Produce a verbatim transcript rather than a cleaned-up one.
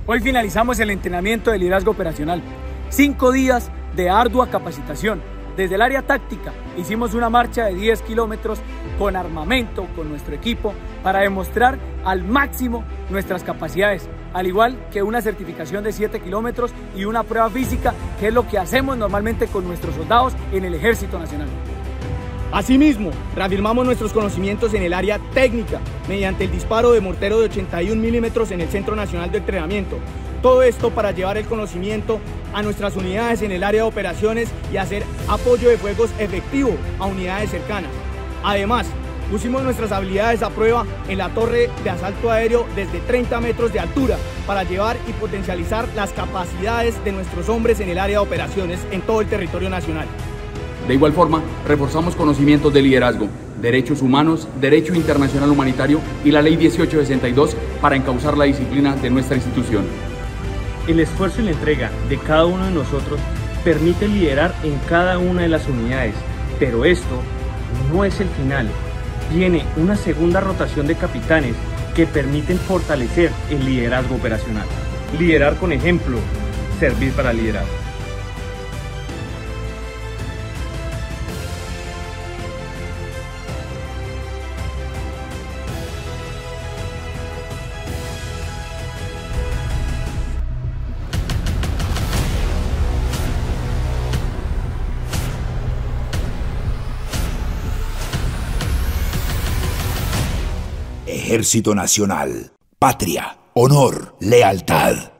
Hoy finalizamos el entrenamiento de liderazgo operacional. Cinco días de ardua capacitación. Desde el área táctica hicimos una marcha de diez kilómetros con armamento, con nuestro equipo, para demostrar al máximo nuestras capacidades, al igual que una certificación de siete kilómetros y una prueba física, que es lo que hacemos normalmente con nuestros soldados en el Ejército Nacional. Asimismo, reafirmamos nuestros conocimientos en el área técnica mediante el disparo de mortero de ochenta y un milímetros en el Centro Nacional de Entrenamiento. Todo esto para llevar el conocimiento a nuestras unidades en el área de operaciones y hacer apoyo de fuegos efectivo a unidades cercanas. Además, pusimos nuestras habilidades a prueba en la torre de asalto aéreo desde treinta metros de altura para llevar y potencializar las capacidades de nuestros hombres en el área de operaciones en todo el territorio nacional. De igual forma, reforzamos conocimientos de liderazgo, derechos humanos, derecho internacional humanitario y la ley dieciocho sesenta y dos para encauzar la disciplina de nuestra institución. El esfuerzo y la entrega de cada uno de nosotros permite liderar en cada una de las unidades, pero esto no es el final. Viene una segunda rotación de capitanes que permiten fortalecer el liderazgo operacional. Liderar con ejemplo, servir para liderar. Ejército Nacional, patria, honor, lealtad.